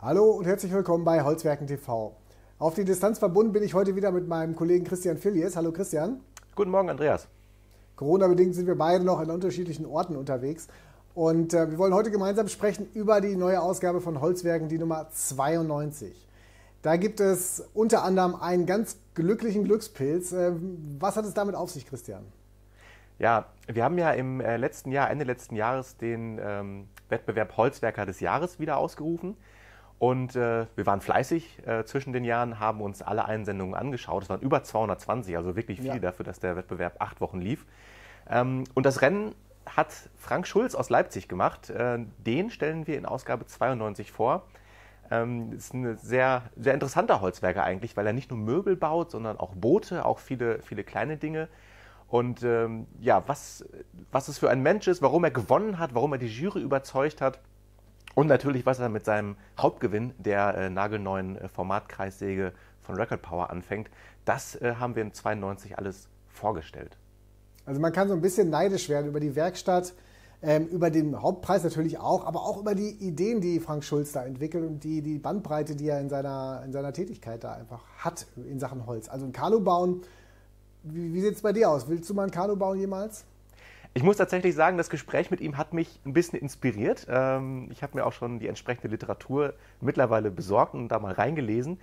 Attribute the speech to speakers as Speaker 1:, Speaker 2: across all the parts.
Speaker 1: Hallo und herzlich willkommen bei Holzwerken TV. Auf die Distanz verbunden bin ich heute wieder mit meinem Kollegen Christian Phillies. Hallo Christian.
Speaker 2: Guten Morgen, Andreas.
Speaker 1: Corona-bedingt sind wir beide noch in unterschiedlichen Orten unterwegs. Und wir wollen heute gemeinsam sprechen über die neue Ausgabe von Holzwerken, die Nummer 92. Da gibt es unter anderem einen ganz glücklichen Glückspilz. Was hat es damit auf sich, Christian?
Speaker 2: Ja, wir haben ja im letzten Jahr, Ende letzten Jahres, den Wettbewerb Holzwerker des Jahres wieder ausgerufen. Und wir waren fleißig zwischen den Jahren, haben uns alle Einsendungen angeschaut. Es waren über 220, also wirklich viel dafür, dass der Wettbewerb 8 Wochen lief. Und das Rennen hat Frank Schulz aus Leipzig gemacht. Den stellen wir in Ausgabe 92 vor. Ist ein sehr, sehr interessanter Holzwerker eigentlich, weil er nicht nur Möbel baut, sondern auch Boote, auch viele, viele kleine Dinge. Und ja, was es für ein Mensch ist, warum er gewonnen hat, warum er die Jury überzeugt hat und natürlich, was er mit seinem Hauptgewinn, der nagelneuen Formatkreissäge von Record Power anfängt, das haben wir in 92 alles vorgestellt.
Speaker 1: Also man kann so ein bisschen neidisch werden über die Werkstatt, über den Hauptpreis natürlich auch, aber auch über die Ideen, die Frank Schulz da entwickelt und die Bandbreite, die er in seiner Tätigkeit da einfach hat in Sachen Holz. Also ein Kanu bauen, wie sieht es bei dir aus? Willst du mal ein Kanu bauen jemals?
Speaker 2: Ich muss tatsächlich sagen, das Gespräch mit ihm hat mich ein bisschen inspiriert. Ich habe mir auch schon die entsprechende Literatur mittlerweile besorgt und da mal reingelesen.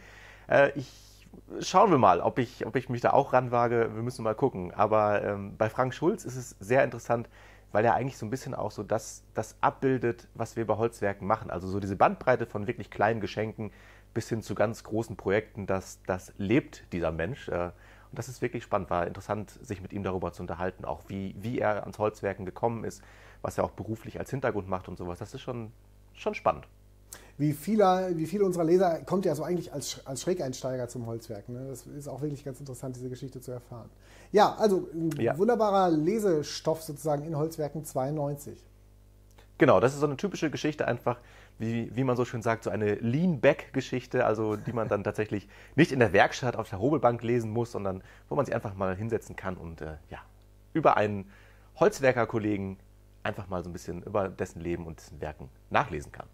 Speaker 2: Schauen wir mal, ob ich mich da auch ranwage. Wir müssen mal gucken. Aber bei Frank Schulz ist es sehr interessant, weil er eigentlich so ein bisschen auch so das abbildet, was wir bei Holzwerken machen. Also so diese Bandbreite von wirklich kleinen Geschenken bis hin zu ganz großen Projekten, das lebt dieser Mensch. Und das ist wirklich spannend, war interessant, sich mit ihm darüber zu unterhalten, auch wie er ans Holzwerken gekommen ist, was er auch beruflich als Hintergrund macht und sowas. Das ist schon spannend.
Speaker 1: Wie viele unserer Leser kommt ja so eigentlich als Schrägeinsteiger zum Holzwerken. Ne? Das ist auch wirklich ganz interessant, diese Geschichte zu erfahren. Ja, also ein wunderbarer Lesestoff sozusagen in Holzwerken 92.
Speaker 2: Genau, das ist so eine typische Geschichte einfach, wie man so schön sagt, so eine Lean-Back-Geschichte, also die man dann tatsächlich nicht in der Werkstatt auf der Hobelbank lesen muss, sondern wo man sich einfach mal hinsetzen kann und über einen Holzwerker-Kollegen einfach mal so ein bisschen über dessen Leben und dessen Werken nachlesen kann.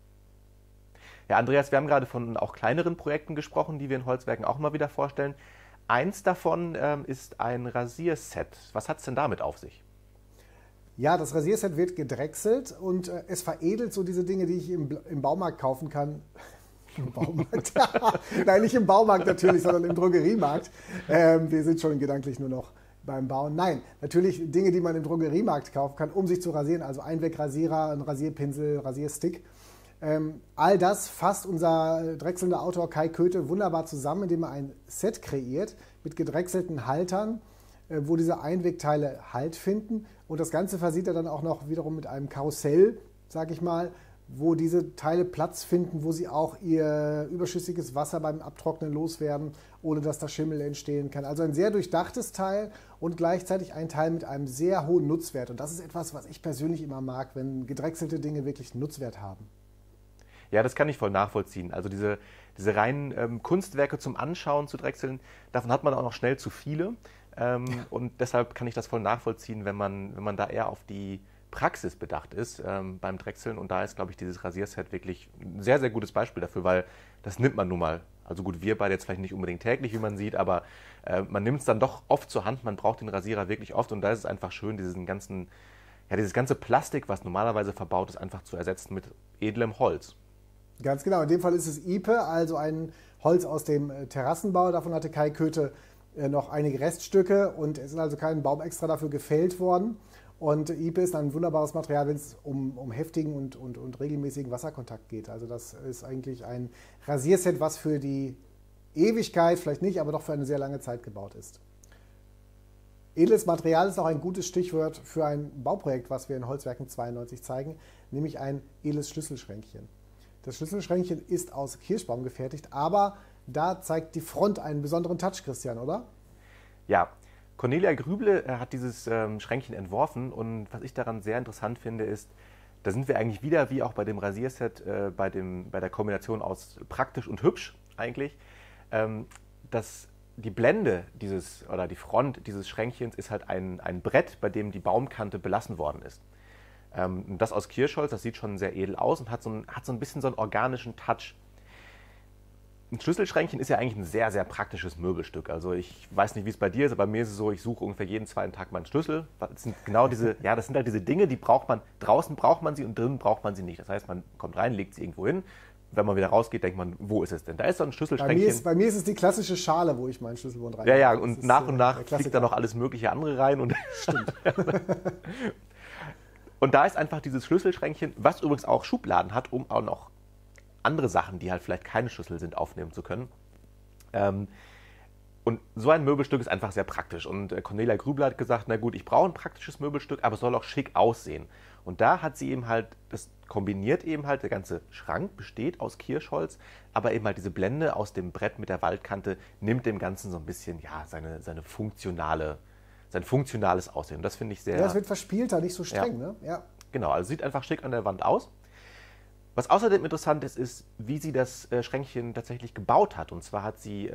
Speaker 2: Ja, Andreas, wir haben gerade von auch kleineren Projekten gesprochen, die wir in Holzwerken auch mal wieder vorstellen. Eins davon ist ein Rasierset. Was hat es denn damit auf sich?
Speaker 1: Ja, das Rasierset wird gedrechselt und es veredelt so diese Dinge, die ich im Baumarkt kaufen kann. Im Baumarkt? Nein, nicht im Baumarkt natürlich, sondern im Drogeriemarkt. Wir sind schon gedanklich nur noch beim Bauen. Nein, natürlich Dinge, die man im Drogeriemarkt kaufen kann, um sich zu rasieren. Also Einwegrasierer, ein Rasierpinsel, Rasierstick. All das fasst unser drechselnder Autor Kai Köthe wunderbar zusammen, indem er ein Set kreiert mit gedrechselten Haltern, wo diese Einwegteile Halt finden. Und das Ganze versieht er dann auch noch wiederum mit einem Karussell, sage ich mal, wo diese Teile Platz finden, wo sie auch ihr überschüssiges Wasser beim Abtrocknen loswerden, ohne dass da Schimmel entstehen kann. Also ein sehr durchdachtes Teil und gleichzeitig ein Teil mit einem sehr hohen Nutzwert. Und das ist etwas, was ich persönlich immer mag, wenn gedrechselte Dinge wirklich einen Nutzwert haben.
Speaker 2: Ja, das kann ich voll nachvollziehen. Also diese reinen Kunstwerke zum Anschauen zu drechseln, davon hat man auch noch schnell zu viele. Und deshalb kann ich das voll nachvollziehen, wenn man da eher auf die Praxis bedacht ist beim Drechseln. Und da ist, glaube ich, dieses Rasierset wirklich ein sehr, sehr gutes Beispiel dafür, weil das nimmt man nun mal. Also gut, wir beide jetzt vielleicht nicht unbedingt täglich, wie man sieht, aber man nimmt es dann doch oft zur Hand. Man braucht den Rasierer wirklich oft und da ist es einfach schön, dieses ganze Plastik, was normalerweise verbaut ist, einfach zu ersetzen mit edlem Holz.
Speaker 1: Ganz genau, in dem Fall ist es Ipe, also ein Holz aus dem Terrassenbau. Davon hatte Kai Köthe noch einige Reststücke und es ist also kein Baum extra dafür gefällt worden. Und Ipe ist ein wunderbares Material, wenn es um heftigen und regelmäßigen Wasserkontakt geht. Also das ist eigentlich ein Rasierset, was für die Ewigkeit, vielleicht nicht, aber doch für eine sehr lange Zeit gebaut ist. Edles Material ist auch ein gutes Stichwort für ein Bauprojekt, was wir in Holzwerken 92 zeigen, nämlich ein edles Schlüsselschränkchen. Das Schlüsselschränkchen ist aus Kirschbaum gefertigt, aber da zeigt die Front einen besonderen Touch, Christian, oder?
Speaker 2: Ja, Cornelia Grüble hat dieses Schränkchen entworfen und was ich daran sehr interessant finde, ist, da sind wir eigentlich wieder, wie auch bei dem Rasierset, bei der Kombination aus praktisch und hübsch eigentlich, dass die Blende die Front dieses Schränkchens ist halt ein Brett, bei dem die Baumkante belassen worden ist. Und das aus Kirschholz, das sieht schon sehr edel aus und hat so ein bisschen so einen organischen Touch. Ein Schlüsselschränkchen ist ja eigentlich ein sehr, sehr praktisches Möbelstück. Also ich weiß nicht, wie es bei dir ist, aber bei mir ist es so, ich suche ungefähr jeden zweiten Tag meinen Schlüssel. Das sind genau diese, ja, das sind halt diese Dinge, die braucht man, draußen braucht man sie und drinnen braucht man sie nicht. Das heißt, man kommt rein, legt sie irgendwo hin. Wenn man wieder rausgeht, denkt man, wo ist es denn? Da ist so ein Schlüsselschränkchen.
Speaker 1: Bei mir ist es die klassische Schale, wo ich meinen Schlüsselbund rein.
Speaker 2: Ja, ja, und nach und nach fliegt da noch alles mögliche andere rein. Und
Speaker 1: Stimmt.
Speaker 2: Und da ist einfach dieses Schlüsselschränkchen, was übrigens auch Schubladen hat, um auch noch andere Sachen, die halt vielleicht keine Schlüssel sind, aufnehmen zu können. Und so ein Möbelstück ist einfach sehr praktisch. Und Cornelia Grübler hat gesagt, na gut, ich brauche ein praktisches Möbelstück, aber es soll auch schick aussehen. Und da hat sie eben halt, das kombiniert eben halt, der ganze Schrank besteht aus Kirschholz, aber eben halt diese Blende aus dem Brett mit der Waldkante nimmt dem Ganzen so ein bisschen, ja, sein funktionales Aussehen. Und das finde ich sehr...
Speaker 1: Ja, es wird verspielter, nicht so streng,
Speaker 2: ja.
Speaker 1: Ne? Ja.
Speaker 2: Genau, also sieht einfach schick an der Wand aus. Was außerdem interessant ist, ist, wie sie das Schränkchen tatsächlich gebaut hat. Und zwar hat sie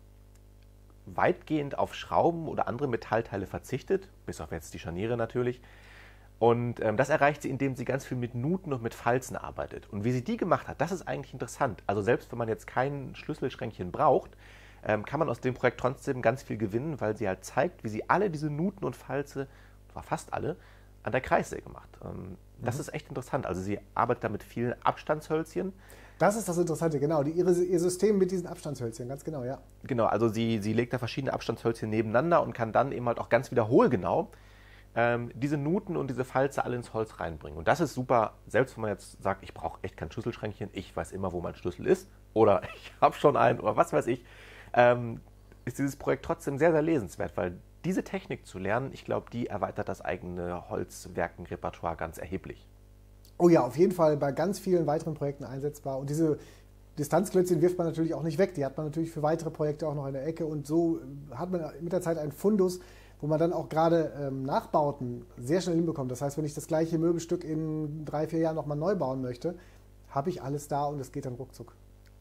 Speaker 2: weitgehend auf Schrauben oder andere Metallteile verzichtet, bis auf jetzt die Scharniere natürlich. Und das erreicht sie, indem sie ganz viel mit Nuten und mit Falzen arbeitet. Und wie sie die gemacht hat, das ist eigentlich interessant. Also selbst wenn man jetzt kein Schlüsselschränkchen braucht, kann man aus dem Projekt trotzdem ganz viel gewinnen, weil sie halt zeigt, wie sie alle diese Nuten und Falze, zwar fast alle, an der Kreissäge macht. Das ist echt interessant. Also sie arbeitet da mit vielen Abstandshölzchen.
Speaker 1: Das ist das Interessante, genau. Ihr System mit diesen Abstandshölzchen, ganz genau, ja.
Speaker 2: Genau, also sie legt da verschiedene Abstandshölzchen nebeneinander und kann dann eben halt auch ganz wiederholgenau diese Nuten und diese Falze alle ins Holz reinbringen. Und das ist super, selbst wenn man jetzt sagt, ich brauche echt kein Schlüsselschränkchen, ich weiß immer, wo mein Schlüssel ist oder ich habe schon einen oder was weiß ich, ist dieses Projekt trotzdem sehr, sehr lesenswert, weil diese Technik zu lernen, ich glaube, die erweitert das eigene Holzwerkenrepertoire ganz erheblich.
Speaker 1: Oh ja, auf jeden Fall bei ganz vielen weiteren Projekten einsetzbar. Und diese Distanzklötzchen wirft man natürlich auch nicht weg. Die hat man natürlich für weitere Projekte auch noch in der Ecke. Und so hat man mit der Zeit einen Fundus, wo man dann auch gerade Nachbauten sehr schnell hinbekommt. Das heißt, wenn ich das gleiche Möbelstück in 3-4 Jahren nochmal neu bauen möchte, habe ich alles da und es geht dann ruckzuck.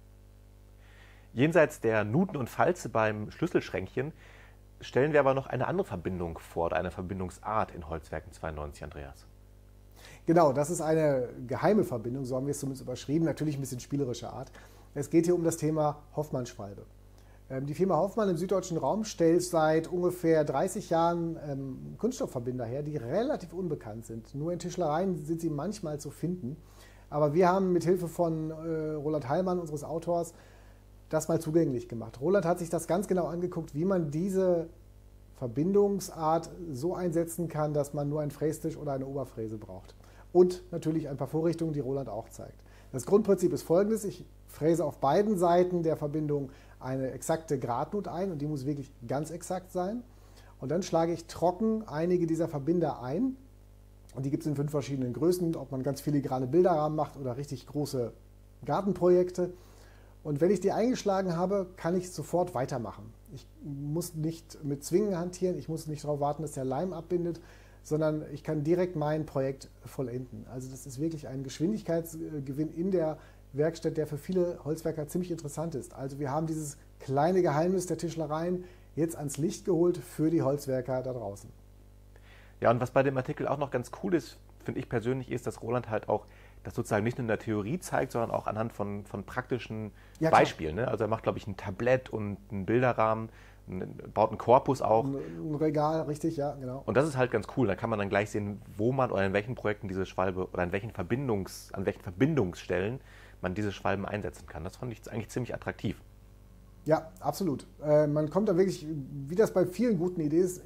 Speaker 2: Jenseits der Nuten und Falze beim Schlüsselschränkchen stellen wir aber noch eine andere Verbindung vor oder eine Verbindungsart in Holzwerken 92, Andreas.
Speaker 1: Genau, das ist eine geheime Verbindung, so haben wir es zumindest überschrieben, natürlich ein bisschen spielerischer Art. Es geht hier um das Thema Hoffmann-Schwalbe. Die Firma Hoffmann im süddeutschen Raum stellt seit ungefähr 30 Jahren Kunststoffverbinder her, die relativ unbekannt sind. Nur in Tischlereien sind sie manchmal zu finden. Aber wir haben mit Hilfe von Roland Heilmann, unseres Autors, das mal zugänglich gemacht. Roland hat sich das ganz genau angeguckt, wie man diese Verbindungsart so einsetzen kann, dass man nur einen Frästisch oder eine Oberfräse braucht. Und natürlich ein paar Vorrichtungen, die Roland auch zeigt. Das Grundprinzip ist folgendes: Ich fräse auf beiden Seiten der Verbindung eine exakte Gradnut ein und die muss wirklich ganz exakt sein. Und dann schlage ich trocken einige dieser Verbinder ein. Und die gibt es in 5 verschiedenen Größen, ob man ganz filigrane Bilderrahmen macht oder richtig große Gartenprojekte. Und wenn ich die eingeschlagen habe, kann ich sofort weitermachen. Ich muss nicht mit Zwingen hantieren, ich muss nicht darauf warten, dass der Leim abbindet, sondern ich kann direkt mein Projekt vollenden. Also das ist wirklich ein Geschwindigkeitsgewinn in der Werkstatt, der für viele Holzwerker ziemlich interessant ist. Also wir haben dieses kleine Geheimnis der Tischlereien jetzt ans Licht geholt für die Holzwerker da draußen.
Speaker 2: Ja, und was bei dem Artikel auch noch ganz cool ist, finde ich persönlich, ist, dass Roland halt auch das sozusagen nicht nur in der Theorie zeigt, sondern auch anhand von praktischen Beispielen. Ne? Also er macht, glaube ich, ein Tablett und einen Bilderrahmen, baut einen Korpus auch.
Speaker 1: Ein Regal, richtig, ja, genau.
Speaker 2: Und das ist halt ganz cool. Da kann man dann gleich sehen, wo man oder in welchen Projekten diese Schwalbe oder an welchen Verbindungsstellen man diese Schwalben einsetzen kann. Das fand ich eigentlich ziemlich attraktiv.
Speaker 1: Ja, absolut. Man kommt da wirklich, wie das bei vielen guten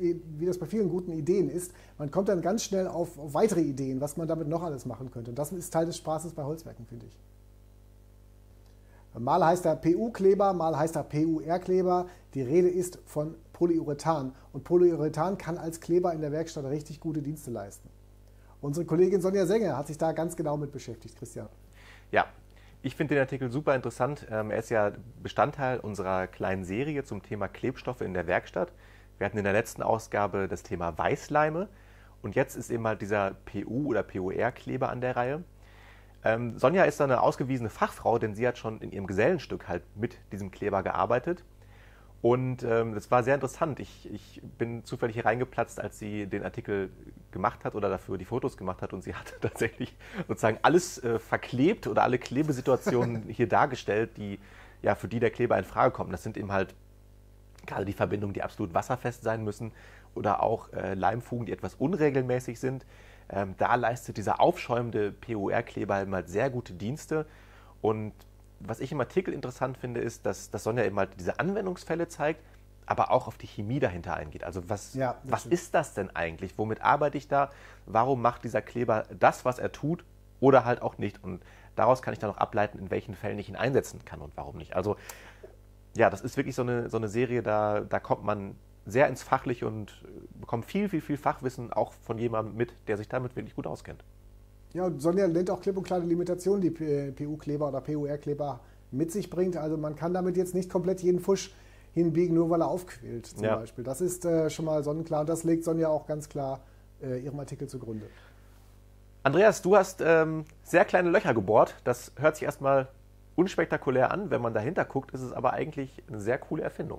Speaker 1: Ideen ist, man kommt dann ganz schnell auf weitere Ideen, was man damit noch alles machen könnte. Und das ist Teil des Spaßes bei Holzwerken, finde ich. Mal heißt er PU-Kleber, mal heißt er PUR-Kleber. Die Rede ist von Polyurethan. Und Polyurethan kann als Kleber in der Werkstatt richtig gute Dienste leisten. Unsere Kollegin Sonja Sänger hat sich da ganz genau mit beschäftigt, Christian.
Speaker 2: Ja, ich finde den Artikel super interessant. Er ist ja Bestandteil unserer kleinen Serie zum Thema Klebstoffe in der Werkstatt. Wir hatten in der letzten Ausgabe das Thema Weißleime und jetzt ist eben halt dieser PU- oder PUR-Kleber an der Reihe. Sonja ist eine ausgewiesene Fachfrau, denn sie hat schon in ihrem Gesellenstück halt mit diesem Kleber gearbeitet. Und das war sehr interessant. Ich bin zufällig hier reingeplatzt, als sie den Artikel gemacht hat oder dafür die Fotos gemacht hat. Und sie hat tatsächlich sozusagen alles verklebt oder alle Klebesituationen hier dargestellt, die ja für die der Kleber in Frage kommt. Das sind eben halt gerade die Verbindungen, die absolut wasserfest sein müssen oder auch Leimfugen, die etwas unregelmäßig sind. Da leistet dieser aufschäumende PUR-Kleber eben halt sehr gute Dienste. Und was ich im Artikel interessant finde, ist, dass Sonja eben halt diese Anwendungsfälle zeigt, aber auch auf die Chemie dahinter eingeht. Also was ist das denn eigentlich? Womit arbeite ich da? Warum macht dieser Kleber das, was er tut oder halt auch nicht? Und daraus kann ich dann auch ableiten, in welchen Fällen ich ihn einsetzen kann und warum nicht. Also ja, das ist wirklich so eine Serie, da kommt man sehr ins Fachliche und bekommt viel Fachwissen auch von jemandem mit, der sich damit wirklich gut auskennt.
Speaker 1: Ja, und Sonja nennt auch klipp und klar die Limitationen, die PU-Kleber oder PUR-Kleber mit sich bringt. Also man kann damit jetzt nicht komplett jeden Fusch hinbiegen, nur weil er aufquillt zum Beispiel. Das ist schon mal sonnenklar und das legt Sonja auch ganz klar ihrem Artikel zugrunde.
Speaker 2: Andreas, du hast sehr kleine Löcher gebohrt. Das hört sich erstmal unspektakulär an. Wenn man dahinter guckt, ist es aber eigentlich eine sehr coole Erfindung.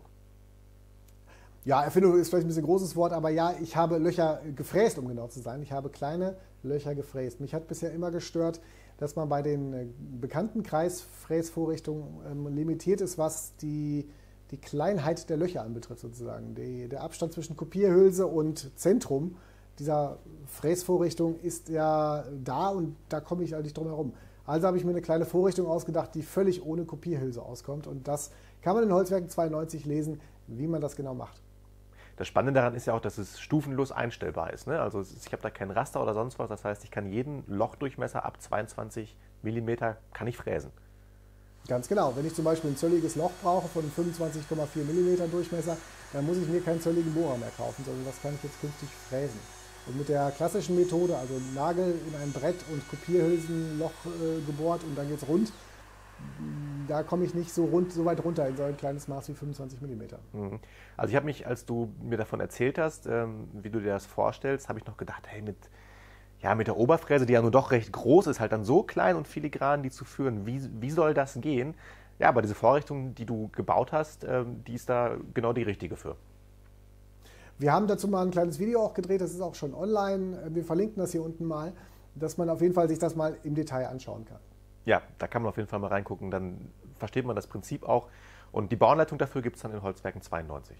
Speaker 1: Ja, Erfindung ist vielleicht ein bisschen ein großes Wort, aber ja, ich habe Löcher gefräst, um genau zu sein. Ich habe kleine Löcher gefräst. Mich hat bisher immer gestört, dass man bei den bekannten Kreisfräsvorrichtungen limitiert ist, was die Kleinheit der Löcher anbetrifft sozusagen. Der Abstand zwischen Kopierhülse und Zentrum dieser Fräsvorrichtung ist ja da und da komme ich halt nicht drum herum. Also habe ich mir eine kleine Vorrichtung ausgedacht, die völlig ohne Kopierhülse auskommt und das kann man in Holzwerken 92 lesen, wie man das genau macht.
Speaker 2: Das Spannende daran ist ja auch, dass es stufenlos einstellbar ist. Ne? Also ich habe da kein Raster oder sonst was. Das heißt, ich kann jeden Lochdurchmesser ab 22 mm kann ich fräsen.
Speaker 1: Ganz genau. Wenn ich zum Beispiel ein zölliges Loch brauche von 25,4 mm Durchmesser, dann muss ich mir keinen zölligen Bohrer mehr kaufen, sondern das kann ich jetzt künftig fräsen. Und mit der klassischen Methode, also Nagel in ein Brett und Kopierhülsenloch gebohrt und dann geht es rund, da komme ich nicht so weit runter in so ein kleines Maß wie 25 mm.
Speaker 2: Also ich habe mich, als du mir davon erzählt hast, wie du dir das vorstellst, habe ich noch gedacht, hey, mit der Oberfräse, die ja nur doch recht groß ist, halt dann so klein und filigran die zu führen, wie soll das gehen? Ja, aber diese Vorrichtung, die du gebaut hast, die ist da genau die richtige für.
Speaker 1: Wir haben dazu mal ein kleines Video auch gedreht, das ist auch schon online. Wir verlinken das hier unten mal, dass man auf jeden Fall sich das mal im Detail anschauen kann.
Speaker 2: Ja, da kann man auf jeden Fall mal reingucken, dann versteht man das Prinzip auch. Und die Bauanleitung dafür gibt es dann in Holzwerken 92.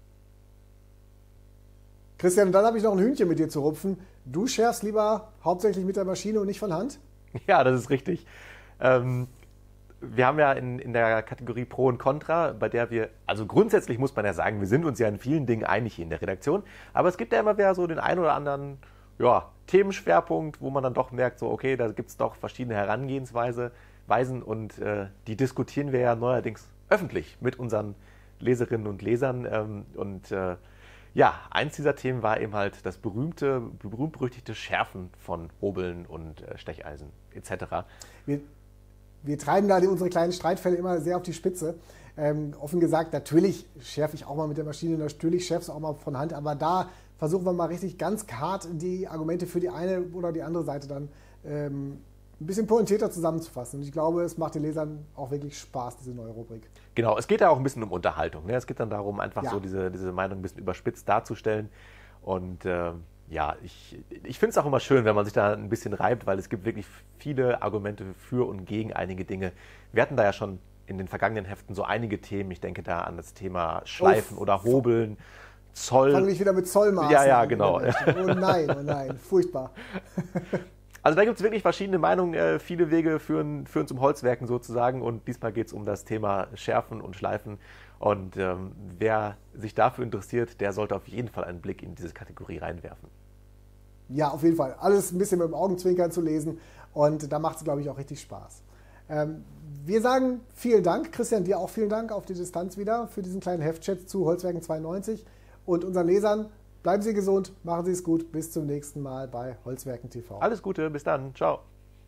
Speaker 1: Christian, dann habe ich noch ein Hühnchen mit dir zu rupfen. Du schärfst lieber hauptsächlich mit der Maschine und nicht von Hand?
Speaker 2: Ja, das ist richtig. Wir haben ja in der Kategorie Pro und Contra, bei der also grundsätzlich muss man ja sagen, wir sind uns ja in vielen Dingen einig hier in der Redaktion, aber es gibt ja immer wieder so den einen oder anderen Themenschwerpunkt, wo man dann doch merkt, so okay, da gibt es doch verschiedene Herangehensweisen und die diskutieren wir ja neuerdings öffentlich mit unseren Leserinnen und Lesern eins dieser Themen war eben halt das berühmt-berüchtigte Schärfen von Hobeln und Stecheisen etc.
Speaker 1: Wir treiben da unsere kleinen Streitfälle immer sehr auf die Spitze. Offen gesagt, natürlich schärfe ich auch mal mit der Maschine, natürlich schärfst du auch mal von Hand, aber da versuchen wir mal richtig ganz hart die Argumente für die eine oder die andere Seite dann ein bisschen pointierter zusammenzufassen. Und ich glaube, es macht den Lesern auch wirklich Spaß, diese neue Rubrik.
Speaker 2: Genau, es geht ja auch ein bisschen um Unterhaltung. Ne? Es geht dann darum, einfach so diese Meinung ein bisschen überspitzt darzustellen. Und ich finde es auch immer schön, wenn man sich da ein bisschen reibt, weil es gibt wirklich viele Argumente für und gegen einige Dinge. Wir hatten da ja schon in den vergangenen Heften so einige Themen. Ich denke da an das Thema Schleifen oder Hobeln, Zoll.
Speaker 1: Fangen wir wieder mit Zollmaßen.
Speaker 2: Ja, genau.
Speaker 1: Oh nein, furchtbar.
Speaker 2: Also da gibt es wirklich verschiedene Meinungen. Viele Wege führen zum Holzwerken sozusagen. Und diesmal geht es um das Thema Schärfen und Schleifen. Und wer sich dafür interessiert, der sollte auf jeden Fall einen Blick in diese Kategorie reinwerfen.
Speaker 1: Ja, auf jeden Fall. Alles ein bisschen mit dem Augenzwinkern zu lesen. Und da macht es, glaube ich, auch richtig Spaß. Wir sagen vielen Dank. Christian, dir auch vielen Dank auf die Distanz wieder für diesen kleinen Heftchat zu Holzwerken 92. Und unseren Lesern, bleiben Sie gesund, machen Sie es gut. Bis zum nächsten Mal bei Holzwerken TV.
Speaker 2: Alles Gute, bis dann. Ciao.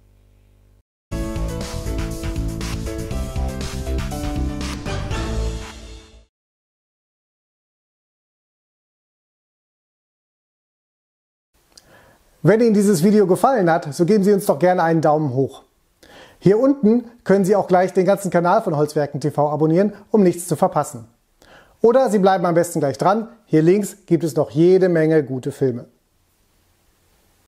Speaker 1: Wenn Ihnen dieses Video gefallen hat, so geben Sie uns doch gerne einen Daumen hoch. Hier unten können Sie auch gleich den ganzen Kanal von Holzwerken TV abonnieren, um nichts zu verpassen. Oder Sie bleiben am besten gleich dran. Hier links gibt es noch jede Menge gute Filme.